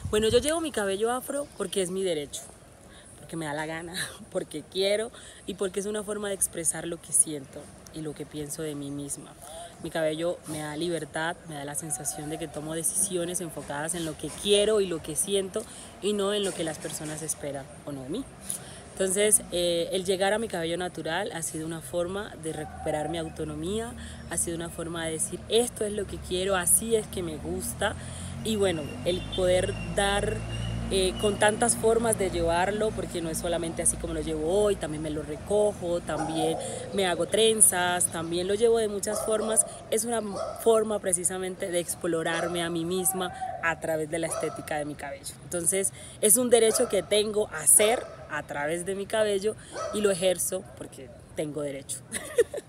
Bueno, yo llevo mi cabello afro porque es mi derecho, porque me da la gana, porque quiero y porque es una forma de expresar lo que siento y lo que pienso de mí misma. Mi cabello me da libertad, me da la sensación de que tomo decisiones enfocadas en lo que quiero y lo que siento y no en lo que las personas esperan o no de mí. Entonces, el llegar a mi cabello natural ha sido una forma de recuperar mi autonomía, ha sido una forma de decir esto es lo que quiero, así es que me gusta. Y bueno, el poder dar con tantas formas de llevarlo, porque no es solamente así como lo llevo hoy, también me lo recojo, también me hago trenzas, también lo llevo de muchas formas. Es una forma precisamente de explorarme a mí misma a través de la estética de mi cabello. Entonces es un derecho que tengo a hacer a través de mi cabello y lo ejerzo porque tengo derecho.